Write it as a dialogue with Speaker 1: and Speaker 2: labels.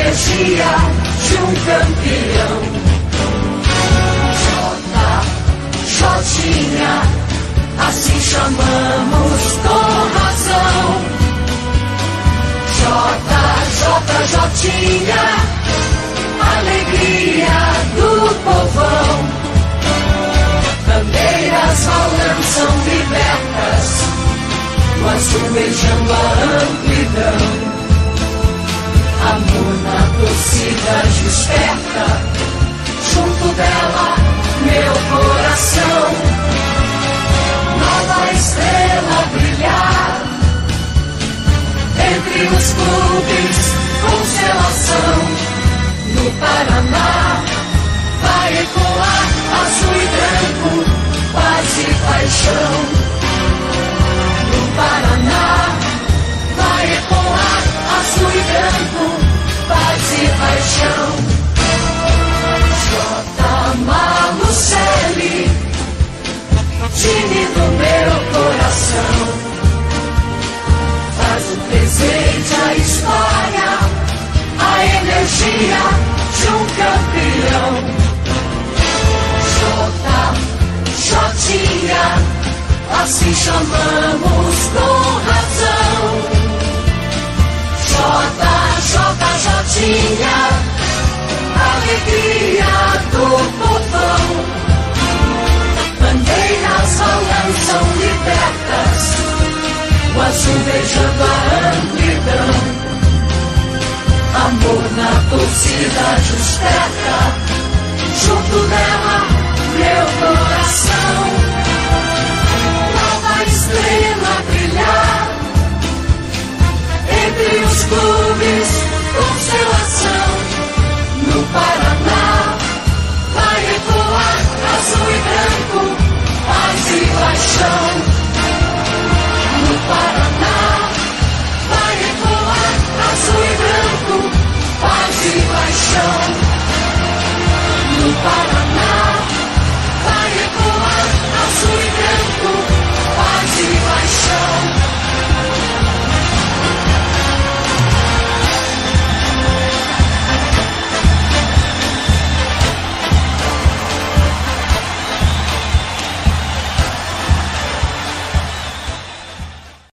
Speaker 1: energia de um campeão. Jotinha, assim chamamos com razão. Jotinha, alegria do povão. Bandeiras balançam libertas, o azul beijando a amplidão. Amor na torcida desperta, junto dela meu coração. Nova estrela brilhar, entre os clubes, constelação. No Paraná vai ecoar azul e branco, paz e paixão. No Paraná vai ecoar azul e branco, paz e paixão. J. Malucelli, time do meu coração, faz o presente a história, a energia de um campeão. Jotinha, assim chamamos com razão. Jotinha, alegria do povão. Bandeiras balançam libertas, o azul beijando a amplidão. Amor na torcida desperta, junto dela meu coração. Nova estrela brilhar, entre os clubes, constelação. No Paraná vai ecoar azul e branco, paz e paixão. No Paraná vai ecoar azul e branco, paz e paixão. No Paraná